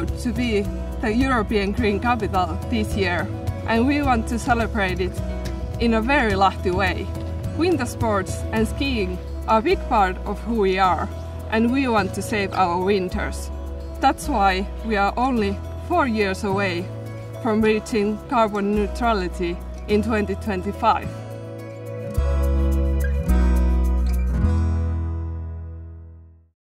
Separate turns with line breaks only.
proud to be the European Green Capital this year, and we want to celebrate it in a very Lahti way. Winter sports and skiing are a big part of who we are, and we want to save our winters. That's why we are only 4 years away from reaching carbon neutrality in 2025.